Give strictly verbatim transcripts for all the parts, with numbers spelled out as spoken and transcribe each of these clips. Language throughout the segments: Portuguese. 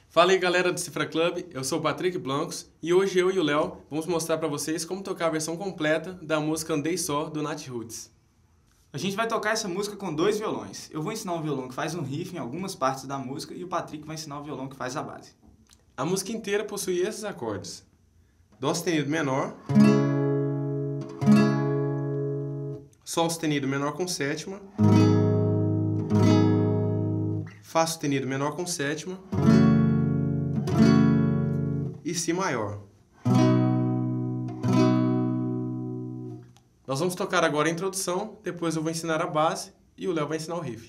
Fala aí galera do Cifra Club, eu sou o Patrick Blancos e hoje eu e o Léo vamos mostrar pra vocês como tocar a versão completa da música Andei Só do Nat Roots. A gente vai tocar essa música com dois violões. Eu vou ensinar um violão que faz um riff em algumas partes da música e o Patrick vai ensinar o violão que faz a base. A música inteira possui esses acordes: Dó sustenido menor, Sol sustenido menor com sétima, Fá sustenido menor com sétima e Si maior. Nós vamos tocar agora a introdução, depois eu vou ensinar a base e o Léo vai ensinar o riff.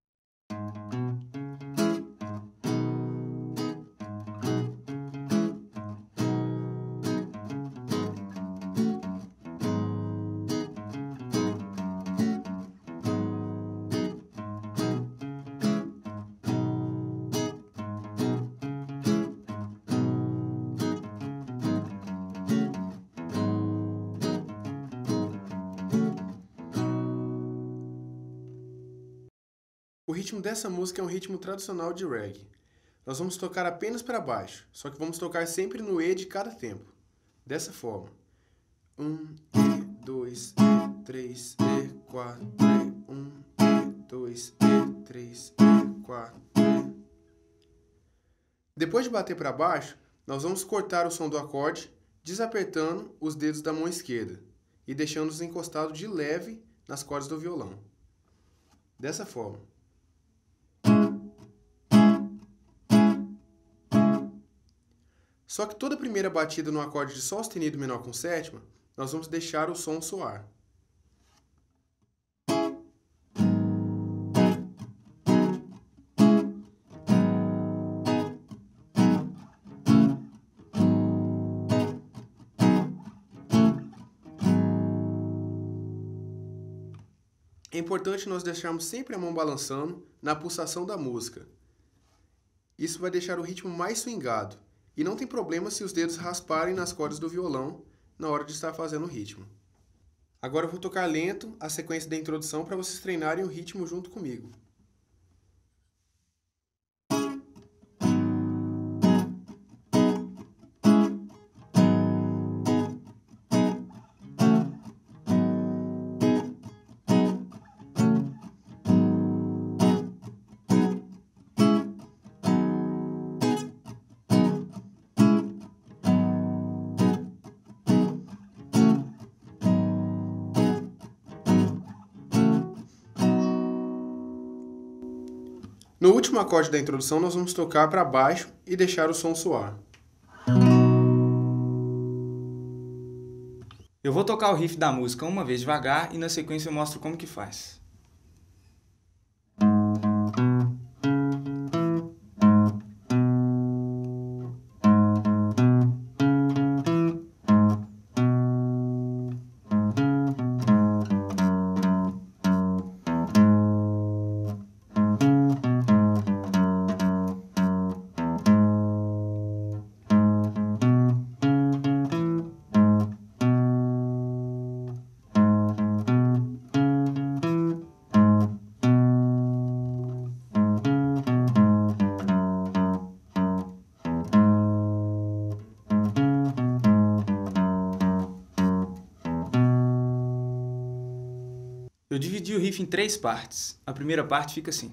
O ritmo dessa música é um ritmo tradicional de reggae. Nós vamos tocar apenas para baixo, só que vamos tocar sempre no E de cada tempo. Dessa forma. Um, E, dois, E, três, E, quatro, E, um, E, dois, E, três, E, quatro, E. Depois de bater para baixo, nós vamos cortar o som do acorde, desapertando os dedos da mão esquerda e deixando-os encostados de leve nas cordas do violão. Dessa forma. Só que toda primeira batida no acorde de Sol sustenido menor com sétima, nós vamos deixar o som soar. É importante nós deixarmos sempre a mão balançando na pulsação da música. Isso vai deixar o ritmo mais swingado. E não tem problema se os dedos rasparem nas cordas do violão na hora de estar fazendo o ritmo. Agora eu vou tocar lento a sequência da introdução para vocês treinarem o ritmo junto comigo. No último acorde da introdução, nós vamos tocar para baixo e deixar o som soar. Eu vou tocar o riff da música uma vez devagar e na sequência eu mostro como que faz. Eu dividi o riff em três partes. A primeira parte fica assim.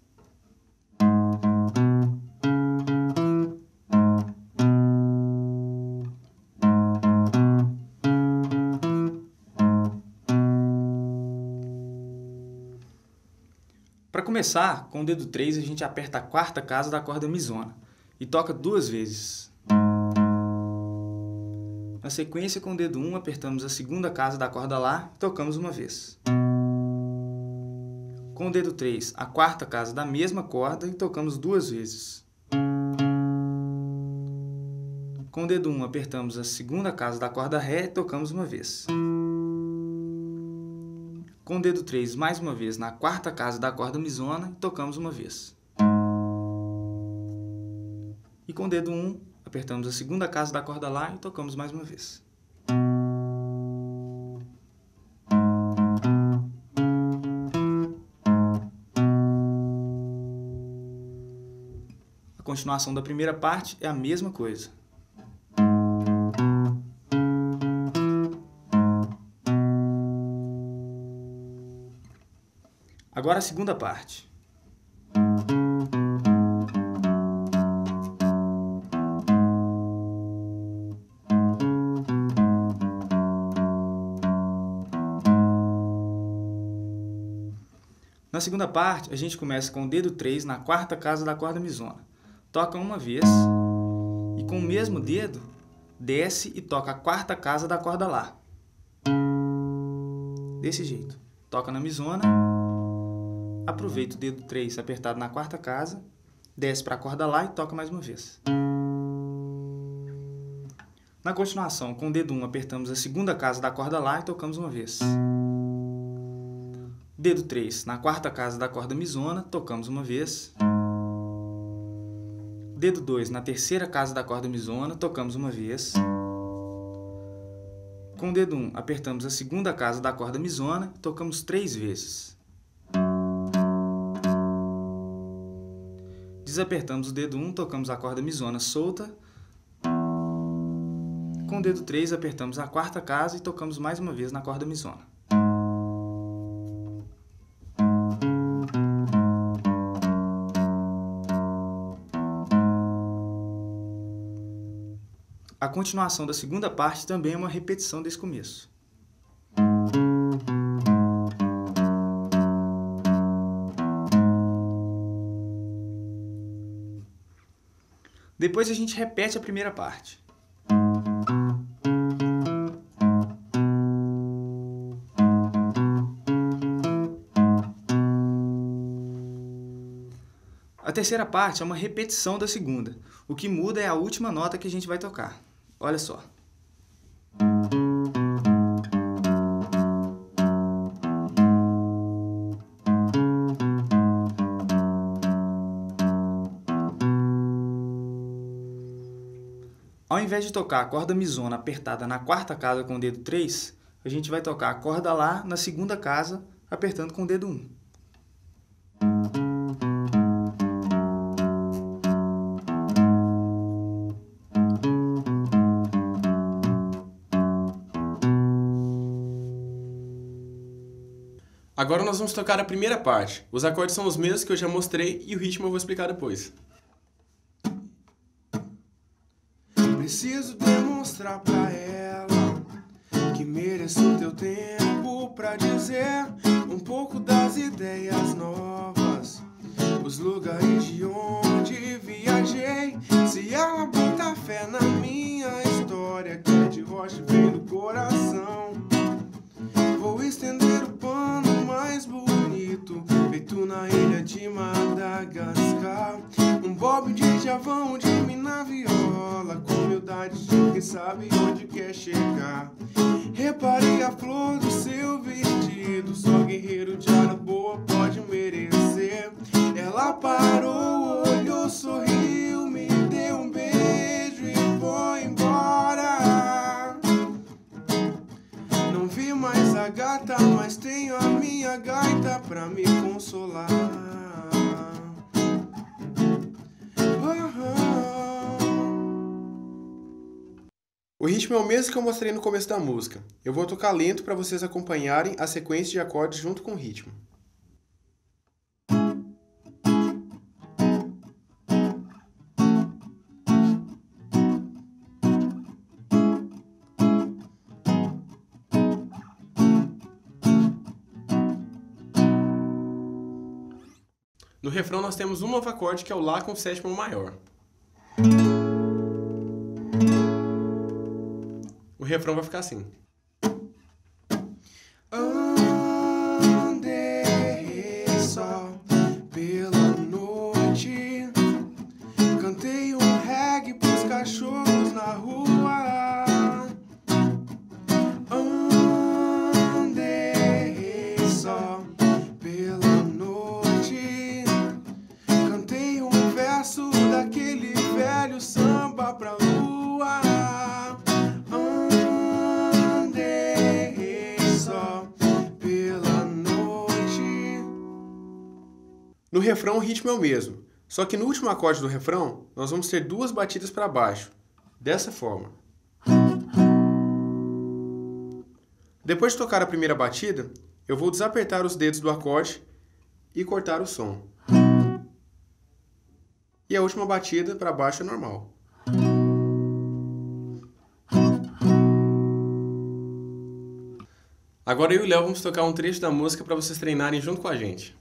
Para começar, com o dedo três a gente aperta a quarta casa da corda mizona e toca duas vezes. Na sequência, com o dedo um apertamos a segunda casa da corda Lá e tocamos uma vez. Com o dedo três, a quarta casa da mesma corda e tocamos duas vezes. Com o dedo um, apertamos a segunda casa da corda Ré e tocamos uma vez. Com o dedo três, mais uma vez, na quarta casa da corda mizona e tocamos uma vez. E com o dedo um, apertamos a segunda casa da corda Lá e tocamos mais uma vez. A A continuação da primeira parte é a mesma coisa. Agora a segunda parte. Na segunda parte, a gente começa com o dedo três na quarta casa da corda misona. Toca uma vez e com o mesmo dedo desce e toca a quarta casa da corda Lá. Desse jeito. Toca na misona, aproveita o dedo três apertado na quarta casa, desce para a corda Lá e toca mais uma vez. Na continuação, com o dedo um apertamos a segunda casa da corda Lá e tocamos uma vez. Dedo três na quarta casa da corda misona, tocamos uma vez. Dedo dois na terceira casa da corda misona, tocamos uma vez. Com o dedo um apertamos a segunda casa da corda misona, tocamos três vezes. Desapertamos o dedo um, tocamos a corda misona solta. Com o dedo três apertamos a quarta casa e tocamos mais uma vez na corda misona. A continuação da segunda parte também é uma repetição desse começo. Depois a gente repete a primeira parte. A terceira parte é uma repetição da segunda. O que muda é a última nota que a gente vai tocar. Olha só. Ao invés de tocar a corda misona apertada na quarta casa com o dedo três, a gente vai tocar a corda Lá na segunda casa, apertando com o dedo um. Agora nós vamos tocar a primeira parte. Os acordes são os mesmos que eu já mostrei e o ritmo eu vou explicar depois. Preciso demonstrar pra ela que mereço o teu tempo pra dizer um pouco das ideias novas, os lugares de onde viajei. Se ela botar fé na minha história, que é de rocha e vem do coração, vou estender o pano mais bonito, feito na ilha de Madagascar. Um bob de Djavan, de mim na viola, com humildade de quem sabe onde quer chegar. Reparei a flor do seu vestido, só guerreiro de ara boa pode merecer. Ela parou, olhou, sorriu, me deu um beijo e foi embora. Não vi mais a gata, mas tenho a minha gaita pra me consolar. O ritmo é o mesmo que eu mostrei no começo da música. Eu vou tocar lento para vocês acompanharem a sequência de acordes junto com o ritmo. No refrão nós temos um novo acorde que é o Lá com sétima maior. O refrão vai ficar assim. Andei só pela noite, cantei um reggae pros cachorros na rua. Andei só pela noite, cantei um verso daquele velho samba pra lua. No refrão o ritmo é o mesmo, Só que no último acorde do refrão, nós vamos ter duas batidas para baixo, dessa forma. Depois de tocar a primeira batida, eu vou desapertar os dedos do acorde e cortar o som. E a última batida para baixo é normal. Agora eu e o Léo vamos tocar um trecho da música para vocês treinarem junto com a gente.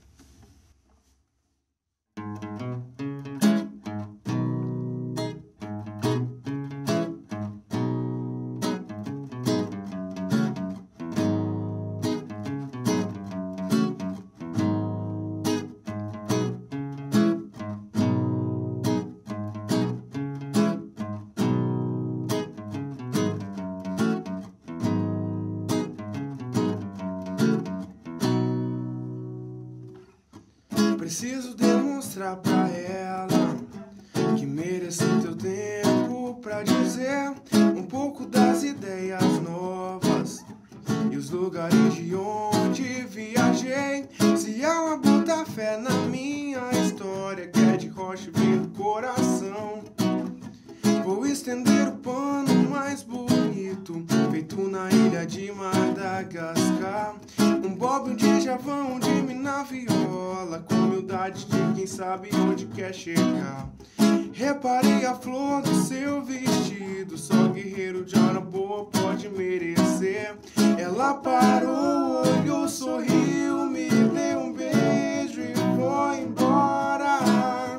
Preciso demonstrar pra ela que mereço teu tempo pra dizer um pouco das ideias novas e os lugares de onde viajei. Se ela botar fé na minha história, que é de rocha e vem do coração, vou estender o pano mais bonito, feito na ilha de Madagascar. Um bob, um djavão, um dime na viola, com humildade de quem sabe onde quer chegar. Reparei a flor do seu vestido, só guerreiro de hora boa pode merecer. Ela parou, olhou, sorriu, me deu um beijo e foi embora.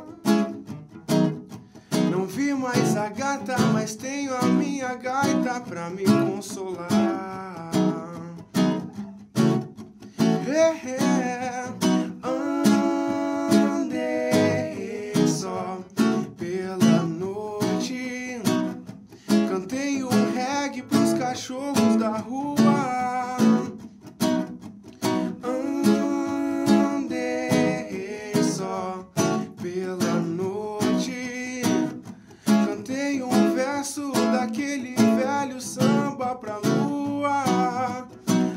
Não vi mais a gata, mas tenho a minha gaita pra me consolar. É, andei só pela noite, cantei um reggae pros cachorros da rua. Andei só pela noite, cantei um verso daquele velho samba pra lua.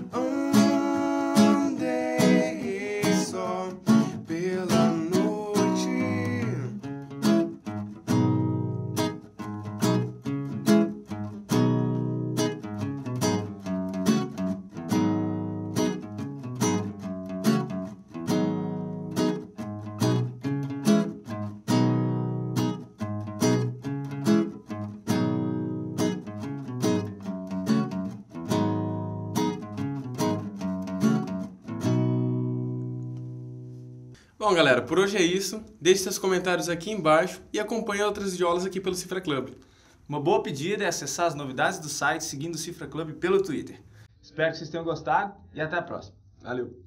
Bom, galera, por hoje é isso. Deixe seus comentários aqui embaixo e acompanhe outras idiolas aqui pelo Cifra Club. Uma boa pedida é acessar as novidades do site seguindo o Cifra Club pelo Twitter. Espero que vocês tenham gostado e até a próxima. Valeu!